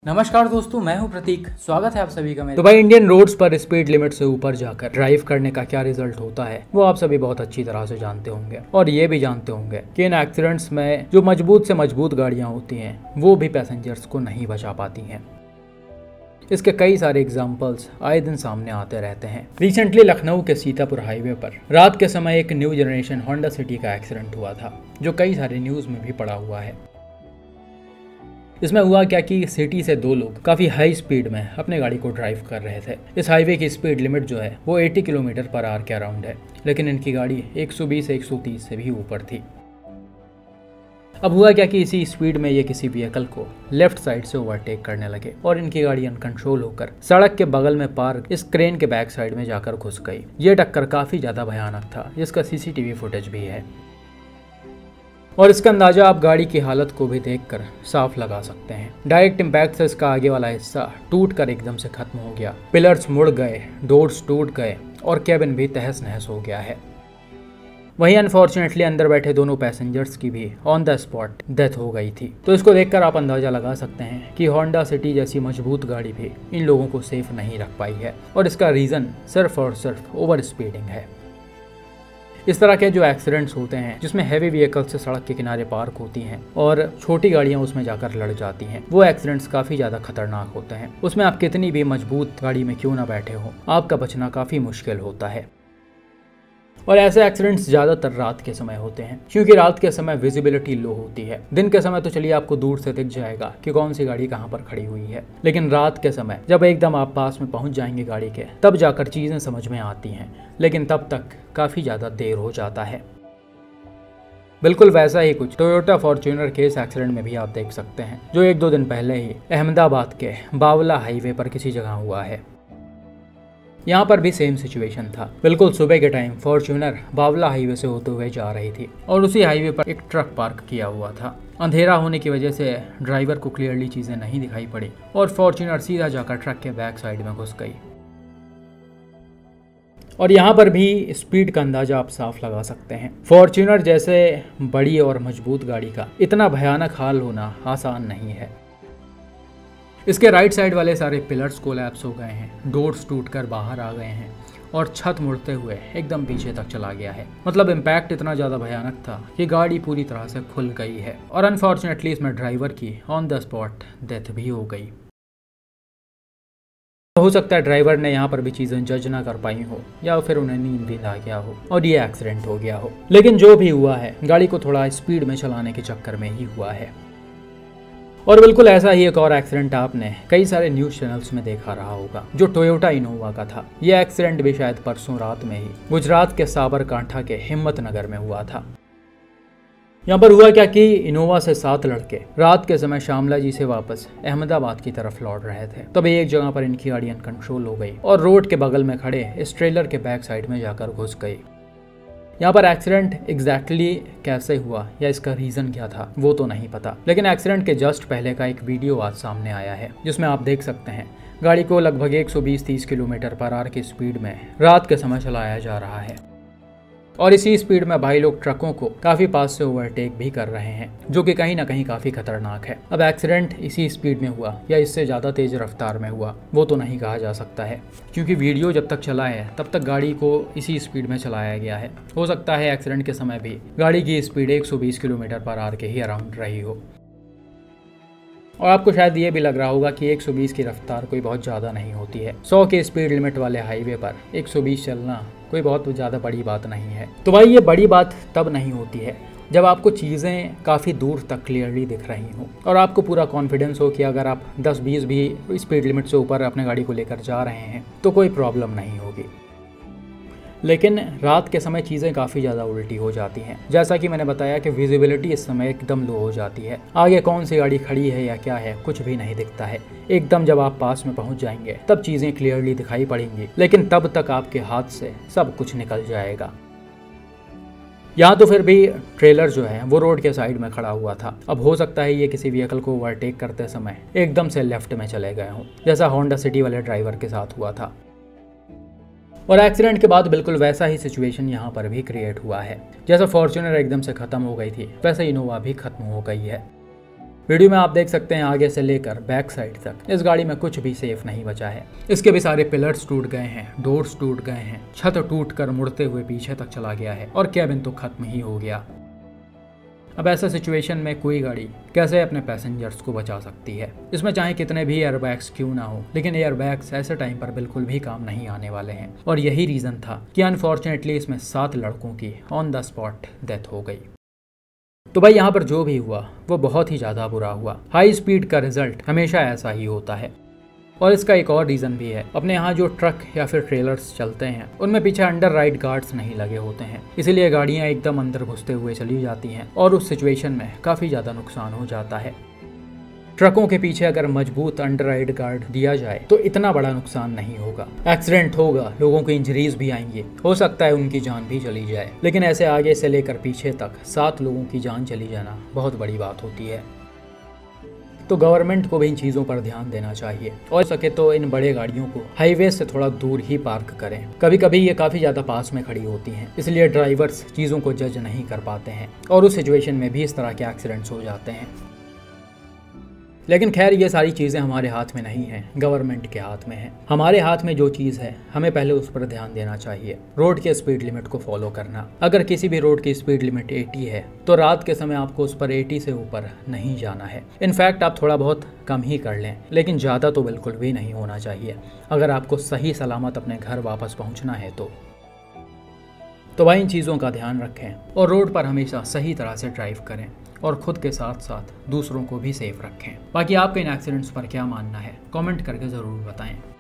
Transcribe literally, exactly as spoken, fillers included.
नमस्कार दोस्तों, मैं हूं प्रतीक। स्वागत है आप सभी का मेरे। तो भाई, इंडियन रोड्स पर स्पीड लिमिट से ऊपर जाकर ड्राइव करने का क्या रिजल्ट होता है वो आप सभी बहुत अच्छी तरह से जानते होंगे और ये भी जानते होंगे कि इन एक्सीडेंट्स में जो मजबूत से मजबूत गाड़ियां होती हैं वो भी पैसेंजर्स को नहीं बचा पाती हैं। इसके कई सारे एग्जाम्पल्स आए दिन सामने आते रहते हैं। रिसेंटली लखनऊ के सीतापुर हाईवे पर रात के समय एक न्यू जनरेशन होंडा सिटी का एक्सीडेंट हुआ था, जो कई सारे न्यूज में भी पड़ा हुआ है। इसमें हुआ क्या कि सिटी से दो लोग काफी हाई स्पीड में अपने गाड़ी को ड्राइव कर रहे थे। इस हाईवे की स्पीड लिमिट जो है वो अस्सी किलोमीटर पर आवर के अराउंड है, लेकिन इनकी गाड़ी एक सौ बीस से एक सौ तीस से भी ऊपर थी। अब हुआ क्या कि इसी स्पीड में ये किसी व्हीकल को लेफ्ट साइड से ओवरटेक करने लगे और इनकी गाड़ी अनकंट्रोल होकर सड़क के बगल में पार्क इस क्रेन के बैक साइड में जाकर घुस गई। ये टक्कर काफी ज्यादा भयानक था, जिसका सीसीटीवी फुटेज भी है और इसका अंदाजा आप गाड़ी की हालत को भी देखकर साफ लगा सकते हैं। डायरेक्ट इम्पैक्ट से इसका आगे वाला हिस्सा टूट कर एकदम से खत्म हो गया। पिलर्स मुड़ गए, डोर्स टूट गए और कैबिन भी तहस नहस हो गया है। वहीं अनफॉर्चुनेटली अंदर बैठे दोनों पैसेंजर्स की भी ऑन द स्पॉट डेथ हो गई थी। तो इसको देखकर आप अंदाजा लगा सकते हैं कि होंडा सिटी जैसी मजबूत गाड़ी भी इन लोगों को सेफ नहीं रख पाई है और इसका रीजन सिर्फ और सिर्फ ओवर स्पीडिंग है। इस तरह के जो एक्सीडेंट्स होते हैं जिसमें हैवी व्हीकल से सड़क के किनारे पार्क होती हैं और छोटी गाड़ियां उसमें जाकर लड़ जाती हैं, वो एक्सीडेंट्स काफ़ी ज़्यादा खतरनाक होते हैं। उसमें आप कितनी भी मजबूत गाड़ी में क्यों ना बैठे हो, आपका बचना काफ़ी मुश्किल होता है। और ऐसे एक्सीडेंट्स ज़्यादातर रात के समय होते हैं, क्योंकि रात के समय विजिबिलिटी लो होती है। दिन के समय तो चलिए आपको दूर से दिख जाएगा कि कौन सी गाड़ी कहाँ पर खड़ी हुई है, लेकिन रात के समय जब एकदम आप पास में पहुँच जाएंगे गाड़ी के, तब जाकर चीज़ें समझ में आती हैं, लेकिन तब तक काफ़ी ज़्यादा देर हो जाता है। बिल्कुल वैसा ही कुछ टोयोटा फॉर्च्यूनर के इस एक्सीडेंट में भी आप देख सकते हैं, जो एक दो दिन पहले ही अहमदाबाद के बावला हाईवे पर किसी जगह हुआ है। यहाँ पर भी सेम सिचुएशन था। बिल्कुल सुबह के टाइम फॉर्च्यूनर बावला हाईवे से होते हुए जा रही थी और उसी हाईवे पर एक ट्रक पार्क किया हुआ था। अंधेरा होने की वजह से ड्राइवर को क्लियरली चीजें नहीं दिखाई पड़ी और फॉर्च्यूनर सीधा जाकर ट्रक के बैक साइड में घुस गई। और यहाँ पर भी स्पीड का अंदाजा आप साफ लगा सकते हैं। फॉर्च्यूनर जैसे बड़ी और मजबूत गाड़ी का इतना भयानक हाल होना आसान नहीं है। इसके राइट साइड वाले सारे पिलर्स कोलैप्स हो गए हैं, डोर्स टूटकर बाहर आ गए हैं और छत मुड़ते हुए एकदम पीछे तक चला गया है। मतलब इम्पैक्ट इतना ज़्यादा भयानक था कि गाड़ी पूरी तरह से खुल गई है और अनफॉर्चुनेटली इसमें ड्राइवर की ऑन द स्पॉट डेथ भी हो गई। हो सकता है ड्राइवर ने यहाँ पर भी चीज़ें जज ना कर पाई हो या फिर उन्हें नींद भी आ गया हो और ये एक्सीडेंट हो गया हो। लेकिन जो भी हुआ है, गाड़ी को थोड़ा स्पीड में चलाने के चक्कर में ही हुआ है। और बिल्कुल ऐसा ही एक और एक्सीडेंट आपने कई सारे न्यूज चैनल्स में देखा रहा होगा, जो टोयोटा इनोवा का था। यह एक्सीडेंट भी शायद परसों रात में ही गुजरात के साबरकांठा के हिम्मतनगर में हुआ था। यहाँ पर हुआ क्या कि इनोवा से सात लड़के रात के समय शामला जी से वापस अहमदाबाद की तरफ लौट रहे थे। तभी एक जगह पर इनकी गाड़ी अनकंट्रोल हो गई और रोड के बगल में खड़े इस ट्रेलर के बैक साइड में जाकर घुस गई। यहाँ पर एक्सीडेंट एग्जैक्टली कैसे हुआ या इसका रीजन क्या था वो तो नहीं पता, लेकिन एक्सीडेंट के जस्ट पहले का एक वीडियो आज सामने आया है, जिसमें आप देख सकते हैं गाड़ी को लगभग एक सौ बीस तीस किलोमीटर पर आवर की स्पीड में रात के समय चलाया जा रहा है और इसी स्पीड में भाई लोग ट्रकों को काफी पास से ओवरटेक भी कर रहे हैं, जो कि कहीं ना कहीं काफी खतरनाक है। अब एक्सीडेंट इसी स्पीड में हुआ या इससे ज्यादा तेज रफ्तार में हुआ वो तो नहीं कहा जा सकता है, क्योंकि वीडियो जब तक चला है तब तक गाड़ी को इसी स्पीड में चलाया गया है। हो सकता है एक्सीडेंट के समय भी गाड़ी की स्पीड एक सौ बीस किलोमीटर पर आवर के ही अराउंड रही हो। और आपको शायद ये भी लग रहा होगा कि एक सौ बीस की रफ्तार कोई बहुत ज़्यादा नहीं होती है। सौ के स्पीड लिमिट वाले हाईवे पर एक सौ बीस चलना कोई बहुत ज़्यादा बड़ी बात नहीं है। तो भाई ये बड़ी बात तब नहीं होती है जब आपको चीज़ें काफ़ी दूर तक क्लियरली दिख रही हों और आपको पूरा कॉन्फिडेंस हो कि अगर आप दस बीस भी स्पीड लिमिट से ऊपर अपने गाड़ी को लेकर जा रहे हैं तो कोई प्रॉब्लम नहीं होगी। लेकिन रात के समय चीज़ें काफ़ी ज़्यादा उल्टी हो जाती हैं। जैसा कि मैंने बताया कि विजिबिलिटी इस समय एकदम लो हो जाती है। आगे कौन सी गाड़ी खड़ी है या क्या है कुछ भी नहीं दिखता है। एकदम जब आप पास में पहुंच जाएंगे तब चीज़ें क्लियरली दिखाई पड़ेंगी, लेकिन तब तक आपके हाथ से सब कुछ निकल जाएगा। यहाँ तो फिर भी ट्रेलर जो है वो रोड के साइड में खड़ा हुआ था। अब हो सकता है ये किसी व्हीकल को ओवरटेक करते समय एकदम से लेफ्ट में चले गए हों, जैसा होंडा सिटी वाले ड्राइवर के साथ हुआ था। और एक्सीडेंट के बाद बिल्कुल वैसा ही सिचुएशन यहाँ पर भी क्रिएट हुआ है। जैसा फॉर्च्यूनर एकदम से खत्म हो गई थी, वैसे इनोवा भी खत्म हो गई है। वीडियो में आप देख सकते हैं आगे से लेकर बैक साइड तक इस गाड़ी में कुछ भी सेफ नहीं बचा है। इसके भी सारे पिलर्स टूट गए हैं, डोर्स टूट गए हैं, छत टूट कर मुड़ते हुए पीछे तक चला गया है और कैबिन तो खत्म ही हो गया। अब ऐसा सिचुएशन में कोई गाड़ी कैसे अपने पैसेंजर्स को बचा सकती है? इसमें चाहे कितने भी एयरबैग्स क्यों ना हो, लेकिन एयरबैग्स ऐसे टाइम पर बिल्कुल भी काम नहीं आने वाले हैं और यही रीजन था कि अनफॉर्चुनेटली इसमें सात लड़कों की ऑन द स्पॉट डेथ हो गई। तो भाई यहाँ पर जो भी हुआ वो बहुत ही ज़्यादा बुरा हुआ। हाई स्पीड का रिजल्ट हमेशा ऐसा ही होता है। और इसका एक और रीज़न भी है, अपने यहाँ जो ट्रक या फिर ट्रेलर्स चलते हैं उनमें पीछे अंडर राइड गार्ड्स नहीं लगे होते हैं, इसीलिए गाड़ियाँ एकदम अंदर घुसते हुए चली जाती हैं और उस सिचुएशन में काफ़ी ज़्यादा नुकसान हो जाता है। ट्रकों के पीछे अगर मजबूत अंडर राइड गार्ड दिया जाए तो इतना बड़ा नुकसान नहीं होगा। एक्सीडेंट होगा, लोगों को इंजरीज भी आएंगी, हो सकता है उनकी जान भी चली जाए, लेकिन ऐसे आगे से लेकर पीछे तक सात लोगों की जान चली जाना बहुत बड़ी बात होती है। तो गवर्नमेंट को भी इन चीज़ों पर ध्यान देना चाहिए और सके तो इन बड़े गाड़ियों को हाईवे से थोड़ा दूर ही पार्क करें। कभी कभी ये काफ़ी ज़्यादा पास में खड़ी होती हैं, इसलिए ड्राइवर्स चीज़ों को जज नहीं कर पाते हैं और उस सिचुएशन में भी इस तरह के एक्सीडेंट्स हो जाते हैं। लेकिन खैर ये सारी चीज़ें हमारे हाथ में नहीं हैं, गवर्नमेंट के हाथ में है। हमारे हाथ में जो चीज़ है हमें पहले उस पर ध्यान देना चाहिए, रोड के स्पीड लिमिट को फॉलो करना। अगर किसी भी रोड की स्पीड लिमिट अस्सी है तो रात के समय आपको उस पर अस्सी से ऊपर नहीं जाना है। इनफैक्ट आप थोड़ा बहुत कम ही कर लें, लेकिन ज़्यादा तो बिल्कुल भी नहीं होना चाहिए अगर आपको सही सलामत अपने घर वापस पहुँचना है तो। तो भाई इन चीज़ों का ध्यान रखें और रोड पर हमेशा सही तरह से ड्राइव करें और खुद के साथ साथ दूसरों को भी सेफ रखें। बाकी आपके इन एक्सीडेंट्स पर क्या मानना है कमेंट करके ज़रूर बताएं।